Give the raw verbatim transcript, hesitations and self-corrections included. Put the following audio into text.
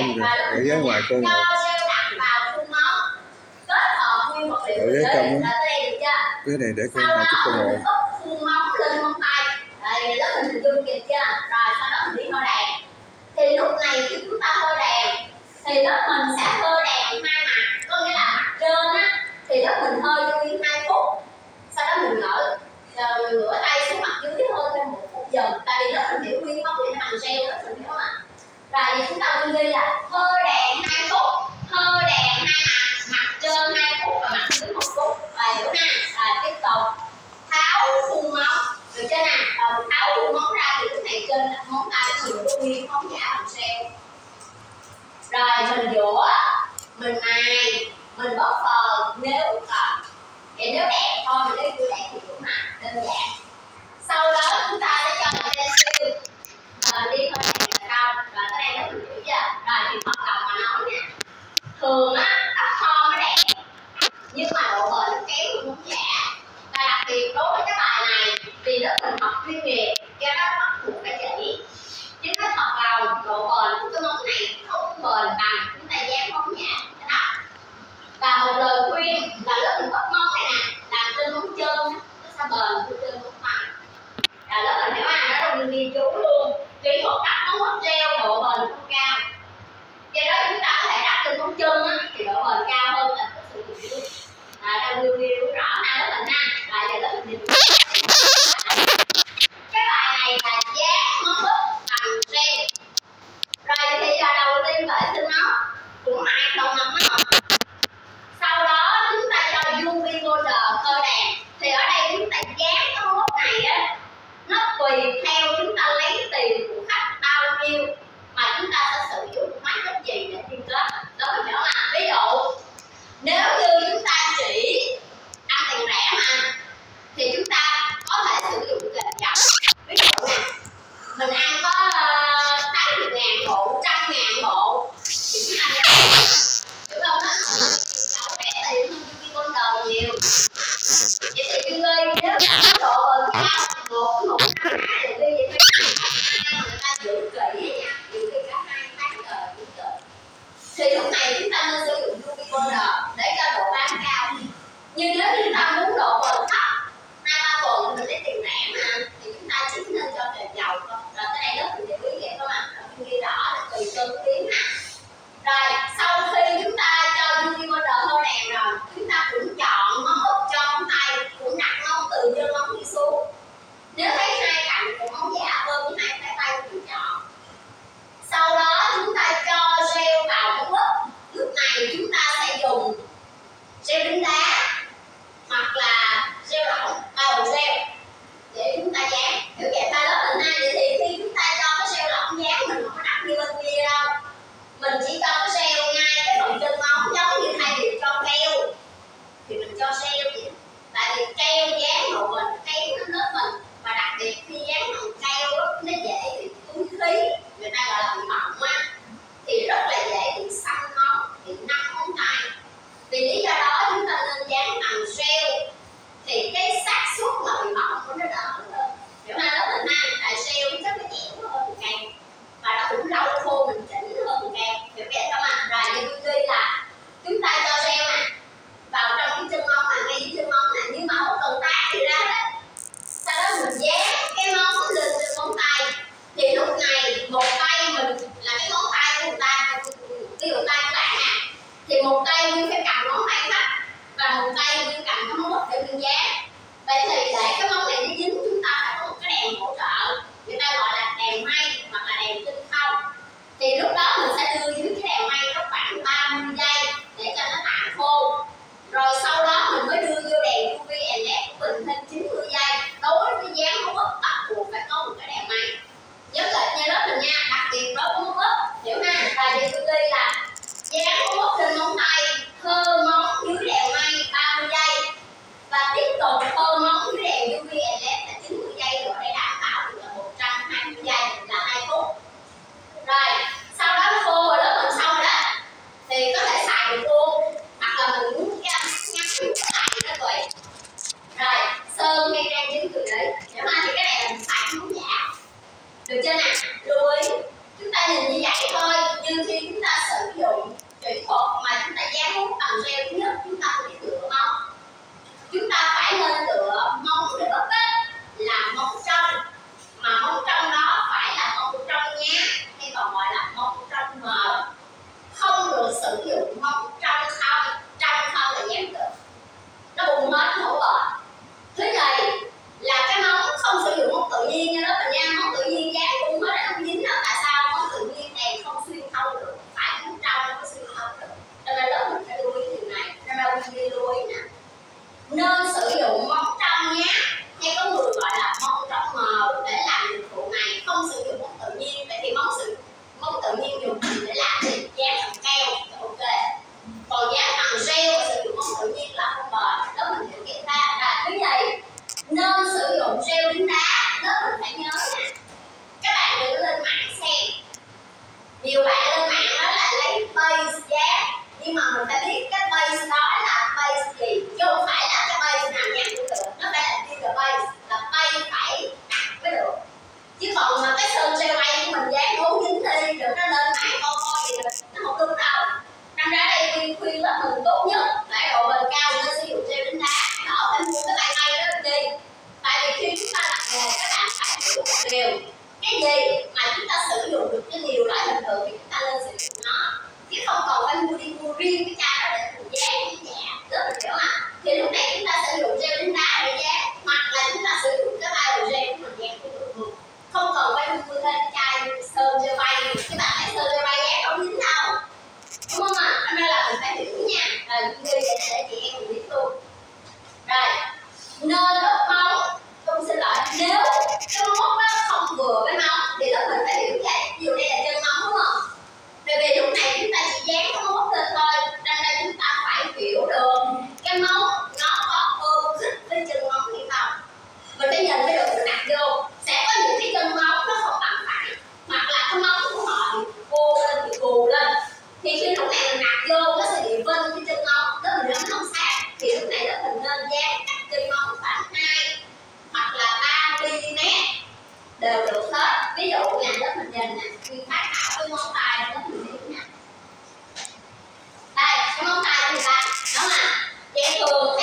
trong kìa, ở ghế ngoài cô ngồi. Ở ghế trong á, cái này để cô ngồi chút cô ngồi. Khuôn móng lên móng tay, rồi lớp mình hình dung kịp chưa? Rồi sau đó mình đi hơi đàn. Thì lúc này khi chúng ta hơi đàn, thì lớp mình sẽ hơi đàn hai mặt, có nghĩa là mặt trên á, thì lớp mình hơi cho nguyên hai phút. Sau đó mình ngỡ, rồi mình ngửa tay xuống mặt dưới hơi thêm một phút dần. Tại vì lớp mình hiểu nguyên móng thì nó bằng gel, lớp mình hiểu không ạ? Rồi thì chúng ta ghi là hơi đàn hai phút, hơi đàn hai mặt, mặt trên hai phút và mặt dưới một phút. Và hiểu ha. Rồi tiếp tục tháo khuôn móng, được chưa nào? Rồi tháo khuôn móng ra thì lúc này trên móng tay mình có nguyên móng giả bằng gel. Rồi mình dũa, mình mài, mình bóp phờ nếu cần. Vậy nếu đẹp thôi, mình lấy chưa đẹp thì cũng là đơn giản. Sau đó chúng ta sẽ cho mình lên siêu rồi đi thôi này là đâu. Rồi tới đây nó mình hiểu chưa? Rồi thì bắt đầu mà nói nè. Thường á, tóc thon nó đẹp, nhưng mà độ bền nó kém hơn móng giả. Và đặc biệt đối với cái bài này thì lớp mình học chuyên nghiệp, do đó bắt buộc phải chỉ. Chứ nó thật lòng, độ bền của cái móng này không bền bằng chúng ta dán móng giả cái đó. Và một lời khuyên là lớp mình bóp móng này nè, làm trên móng chân nó sẽ bền hơn trên móng tay. Rồi lớp mình hiểu à, đó là mình ghi chú luôn. Kỹ thuật đắp móng hot gel độ bền không cao. Do đó chúng ta có thể đắp trên móng chân á, thì độ bền cao hơn là cái sự dùng nước. À, đang lưu lưu rõ ha lớp mình ha. Rồi giờ lớp mình nhìn cái bài này là dán móng úp bằng gel. Rồi thì giờ đầu tiên vệ sinh móng cũng mài xong móng móng. Sau đó chúng ta cho u vê border cơ đàn. Thì ở đây chúng ta dán cái móng úp này á, nó tùy theo chúng ta lấy tiền của khách bao nhiêu mà chúng ta sẽ sử dụng hóa chất gì để liên kết. Đó mình hiểu mà. Ví dụ nếu như chúng ta chỉ ăn tiền rẻ mà thì chúng ta có thể sử dụng kềm dập. Ví dụ nè, mình ăn có tám mươi ngàn bộ, trăm ngàn bộ thì chúng ta hiểu không á? Đâu rẻ tiền hơn u vê border nhiều. Vậy thì chuyên ơi, nếu có độ bền cao, một cái một năm hai thì đi vậy người ta giữ kỹ nha, giữ kỹ cả hai tháng rồi giữ kỹ. Thì lúc này chúng ta nên sử dụng u vê border để cho độ bám cao. Nhưng nếu chúng ta muốn độ bền thấp, hai ba tuần mình lấy tiền rẻ mà, thì chúng ta chỉ nên cho kềm dầu thôi. Rồi tới đây lớp mình để quý vậy không ạ? Rồi mình ghi rõ là tùy cân tiếng nè. Rồi sau khi chúng ta cho u vê border hơi đèn rồi, chúng ta cũng chọn móng úp cho móng tay, cũng đặt móng từ chân móng đi xuống. Nếu thấy hai cạnh của móng giả hơn với hai cái tay thì chọn. Sau đó chúng ta cho gel vào móng úp. Lúc này chúng ta sẽ dùng gel đính đá hoặc là gel lỏng, bao gel để chúng ta dán. Hiểu vậy ba lớp mình ha. Vậy thì khi chúng ta cho cái gel lỏng dán mình không có đặt như bên kia đâu. Mình chỉ cho cái gel ngay cái phần chân móng, giống như thay vì cho keo thì mình cho gel vậy. Tại vì keo dán độ bền keo nó lớp mình, và đặc biệt khi dán bằng keo nó dễ bị túi khí, người ta gọi là bị mỏng á, thì rất là dễ bị xăm móng, bị nắm móng tay. Vì lý do đó chúng ta nên dán bằng gel thì cái xác suất mà bị mỏng của nó đỡ hơn. Hiểu ha lớp mình ha. Tại gel nó chắc nó dẻo hơn keo và nó cũng lâu khô mình chỉnh hơn keo. Hiểu vậy không ạ? Rồi như ghi là chúng ta cho gel nè vào trong cái chân móng này, ngay dưới chân móng này, nhưng mà không cần tát gì ra hết. Sau đó mình dán cái móng lên trên móng tay. Thì lúc này một tay mình là nên sử dụng móng trong nhé. Hay có người gọi là móng trong mờ để làm dụng cụ này, không sử dụng móng tự nhiên. Vậy thì móng sự móng tự nhiên dùng để làm gì? Dán bằng keo, ok. Còn dán bằng gel sử dụng móng tự nhiên là không bền. Đó mình hiểu kiểm tra. Là thứ nhì, nên sử dụng gel đính đá. Đó mình phải nhớ nè. Các bạn đừng lên mạng xem. Nhiều bạn lên mạng đó là lấy base dán, nhưng mà mình phải biết cái base đó là base gì, chứ không phải là cái base nào nhạc cũng được. Nó phải là trigger base, là base phải đặt mới được. Chứ còn mà cái sơn gel bay của mình dán ngố dính đi rồi nó lên mạng coi coi gì rồi nó không đúng đâu. Năm ra đây khuyên khuyên là mình tốt nhất phải độ bền cao nên sử dụng gel đính đá. Đó, phải mua cái tay tay đó đi. Tại vì khi chúng ta làm nghề các bạn phải sử dụng đều. Cái gì mà chúng ta sử dụng được cái nhiều loại bình thường thì chúng ta nên sử dụng nó, chứ không còn phải mua đi mua riêng cái chai đó để mình dán cái nhẹ. Rất là hiểu à. Thì lúc này chúng ta sử dụng gel đính đá để dán, hoặc là chúng ta sử dụng cái bao gel của mình dán cũng được, không cần phải mua thêm cái chai sơn gel bay. Các bạn thấy sơn gel bay dán không dính đâu, đúng không ạ? À? Nên là mình phải hiểu nha. Rồi ghi để để chị em mình biết luôn. Rồi nên đốt móng, tôi xin lỗi, nếu cái móng đó không vừa với móng thì lớp mình phải hiểu vậy. Ví dụ đây là chân móng đúng không? Tại vì lúc này chúng ta chỉ dán cái móng lên thôi, nên đây chúng ta phải hiểu được cái móng nó có ôm khích với chân móng hay không. Mình phải nhìn mới được mình đặt vô. Sẽ có những cái chân móng nó không bằng phẳng, hoặc là cái móng của họ bị cô lên, bị cù lên. Thì khi lúc này mình đặt vô nó sẽ bị vinh cái chân móng, đó mình nó không sát. Thì lúc này đó mình nên dán cắt chân móng khoảng hai hoặc là ba mi-li-mét đều được hết. Ví dụ nha, đó mình nhìn nè, mình phát thảo cái ngón tay đó mình hiểu nè. Đây, cái ngón tay của người ta, đó mà. Vậy thường